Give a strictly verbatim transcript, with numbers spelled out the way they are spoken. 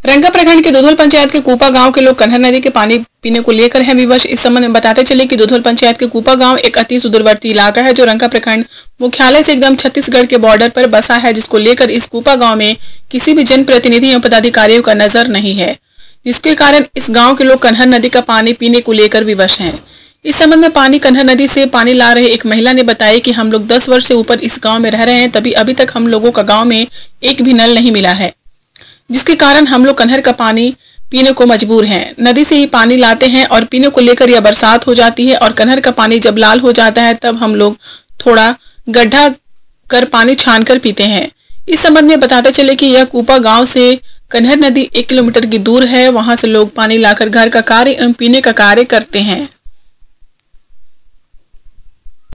रंगा प्रखंड के दुधौल पंचायत के कूपा गांव के लोग कन्हर नदी के पानी पीने को लेकर हैं विवश। इस संबंध में बताते चले कि दुधौल पंचायत के कूपा गांव एक अति सुदूरवर्ती इलाका है जो रंगा प्रखंड मुख्यालय से एकदम छत्तीसगढ़ के बॉर्डर पर बसा है, जिसको लेकर इस कूपा गांव में किसी भी जनप्रतिनिधि एवं पदाधिकारियों का नजर नहीं है, जिसके कारण इस गाँव के लोग कन्हर नदी का पानी पीने को लेकर विवश है। इस संबंध में पानी कन्हर नदी से पानी ला रहे एक महिला ने बताया कि हम लोग दस वर्ष से ऊपर इस गांव में रह रहे हैं, तभी अभी तक हम लोगों का गांव में एक भी नल नहीं मिला है, जिसके कारण हम लोग कन्हर का पानी पीने को मजबूर हैं। नदी से ही पानी लाते हैं और पीने को लेकर यह बरसात हो जाती है और कन्हर का पानी जब लाल हो जाता है तब हम लोग थोड़ा गड्ढा कर पानी छान कर पीते हैं। इस संबंध में बताते चले कि यह कूपा गांव से कन्हर नदी एक किलोमीटर की दूर है, वहां से लोग पानी लाकर घर का कार्य एवं पीने का कार्य करते हैं।